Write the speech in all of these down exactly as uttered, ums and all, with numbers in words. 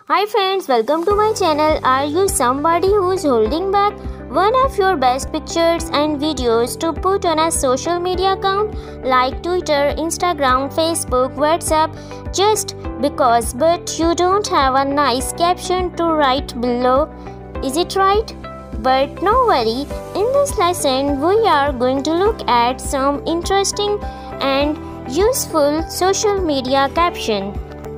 Hi friends, welcome to my channel. Are you somebody who's holding back one of your best pictures and videos to put on a social media account like Twitter, Instagram, Facebook, WhatsApp just because, but you don't have a nice caption to write below? Is it right? But no worry, in this lesson we are going to look at some interesting and useful social media caption.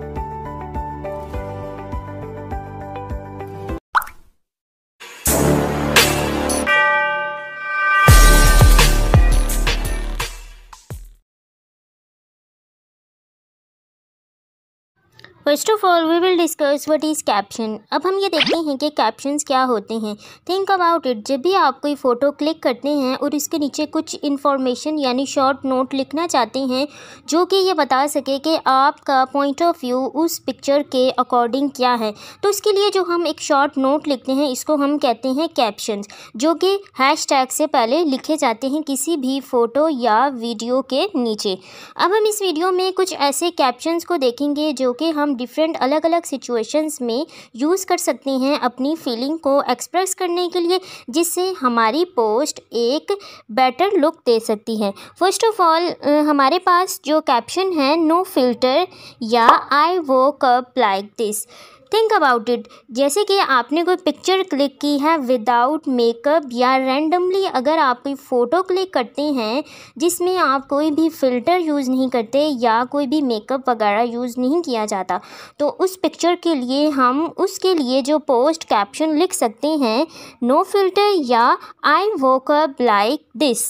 First of all we will discuss what is caption. अब हम ये देखते हैं कि captions क्या होते हैं। Think about it, जब भी आप कोई फ़ोटो क्लिक करते हैं और इसके नीचे कुछ इन्फॉर्मेशन यानी शॉर्ट नोट लिखना चाहते हैं जो कि ये बता सके कि आपका पॉइंट ऑफ व्यू उस पिक्चर के अकॉर्डिंग क्या है, तो इसके लिए जो हम एक शॉर्ट नोट लिखते हैं इसको हम कहते हैं कैप्शंस, जो कि हैश टैग से पहले लिखे जाते हैं किसी भी फ़ोटो या वीडियो के नीचे। अब हम इस वीडियो में कुछ ऐसे कैप्शंस को देखेंगे जो कि हम डिफरेंट अलग अलग सिचुएशंस में यूज़ कर सकते हैं अपनी फीलिंग को एक्सप्रेस करने के लिए, जिससे हमारी पोस्ट एक बेटर लुक दे सकती है। फर्स्ट ऑफ ऑल हमारे पास जो कैप्शन है, नो फिल्टर या I woke up like this. Think about it, जैसे कि आपने कोई पिक्चर क्लिक की है विदाउट मेकअप या रैंडमली अगर आप कोई फ़ोटो क्लिक करते हैं जिसमें आप कोई भी फ़िल्टर यूज़ नहीं करते या कोई भी मेकअप वगैरह यूज़ नहीं किया जाता, तो उस पिक्चर के लिए हम उसके लिए जो पोस्ट कैप्शन लिख सकते हैं, नो फिल्टर या I woke up like this.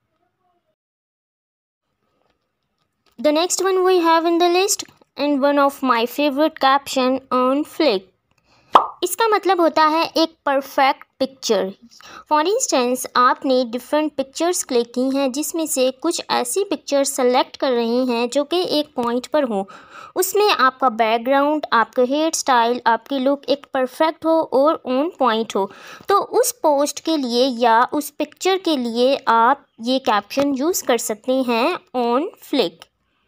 The next one we have in the list and one of my favorite caption on flick। इसका मतलब होता है एक परफेक्ट पिक्चर। फॉर इंस्टेंस आपने डिफरेंट पिक्चर्स क्लिक की हैं जिसमें से कुछ ऐसी पिक्चर सेलेक्ट कर रहे हैं जो कि एक पॉइंट पर हो, उसमें आपका बैकग्राउंड, आपका हेयर स्टाइल, आपकी लुक एक परफेक्ट हो और ऑन पॉइंट हो, तो उस पोस्ट के लिए या उस पिक्चर के लिए आप ये कैप्शन यूज़ कर सकते हैं on fleek.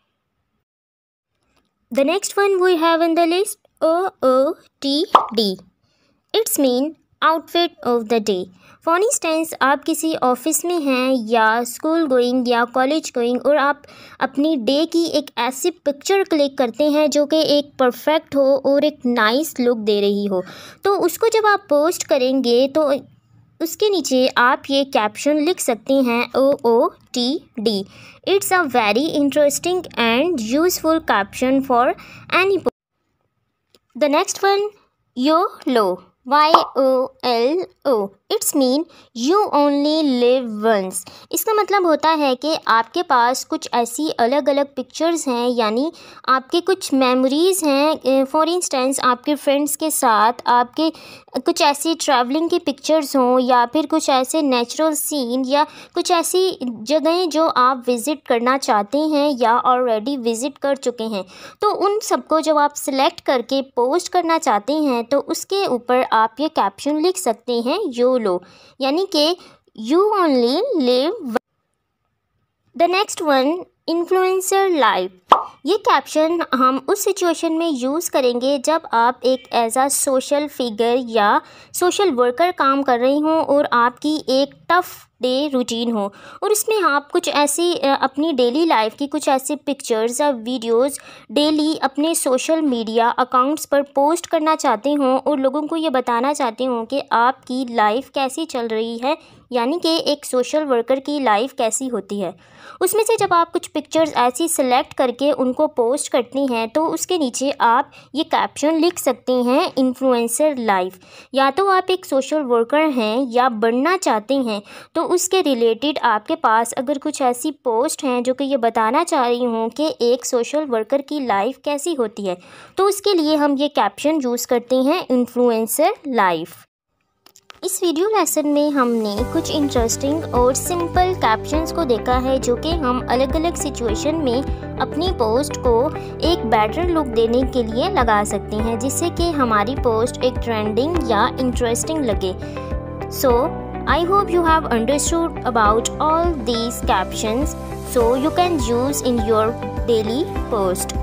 The next one we have in the list, O O T D. It's mean outfit of the day. For instance, आप किसी ऑफिस में हैं या स्कूल गोइंग या कॉलेज गोइंग और आप अपनी डे की एक ऐसी पिक्चर क्लिक करते हैं जो कि एक परफेक्ट हो और एक नाइस लुक दे रही हो, तो उसको जब आप पोस्ट करेंगे तो उसके नीचे आप ये कैप्शन लिख सकते हैं, O O T D. It's a very interesting and useful caption for any post. The next one, YOLO, Y O L O. It's mean you only live once. इसका मतलब होता है कि आपके पास कुछ ऐसी अलग अलग पिक्चर्स हैं, यानी आपके कुछ मेमोरीज़ हैं। फॉर इंस्टेंस आपके फ्रेंड्स के साथ आपके कुछ ऐसी ट्रैवलिंग की पिक्चर्स हों या फिर कुछ ऐसे नेचुरल सीन या कुछ ऐसी जगहें जो आप विज़िट करना चाहते हैं या ऑलरेडी विज़िट कर चुके हैं, तो उन सबको जब आप सिलेक्ट करके पोस्ट करना चाहते हैं तो उसके ऊपर आप ये कैप्शन लिख सकते हैं, यो लो, यानी कि you only live. The next one, influencer life. ये कैप्शन हम उस सिचुएशन में यूज़ करेंगे जब आप एक एज आ सोशल फिगर या सोशल वर्कर काम कर रहे हों और आपकी एक टफ़ डे रूटीन हो और इसमें आप कुछ ऐसी अपनी डेली लाइफ की कुछ ऐसी पिक्चर्स या वीडियोस डेली अपने सोशल मीडिया अकाउंट्स पर पोस्ट करना चाहते हों और लोगों को ये बताना चाहते हों कि आपकी लाइफ कैसी चल रही है, यानी कि एक सोशल वर्कर की लाइफ कैसी होती है। उसमें से जब आप कुछ पिक्चर्स ऐसी सिलेक्ट करके उनको पोस्ट करते हैं तो उसके नीचे आप ये कैप्शन लिख सकते हैं, इन्फ्लुएंसर लाइफ। या तो आप एक सोशल वर्कर हैं या बनना चाहते हैं, तो उसके रिलेटेड आपके पास अगर कुछ ऐसी पोस्ट हैं जो कि ये बताना चाह रही हूँ कि एक सोशल वर्कर की लाइफ कैसी होती है, तो उसके लिए हम ये कैप्शन यूज़ करते हैं, इन्फ्लुएंसर लाइफ। इस वीडियो लेसन में हमने कुछ इंटरेस्टिंग और सिंपल कैप्शंस को देखा है जो कि हम अलग अलग सिचुएशन में अपनी पोस्ट को एक बेटर लुक देने के लिए लगा सकते हैं, जिससे कि हमारी पोस्ट एक ट्रेंडिंग या इंटरेस्टिंग लगे। So I hope you have understood about all these captions, so you can use in your daily post.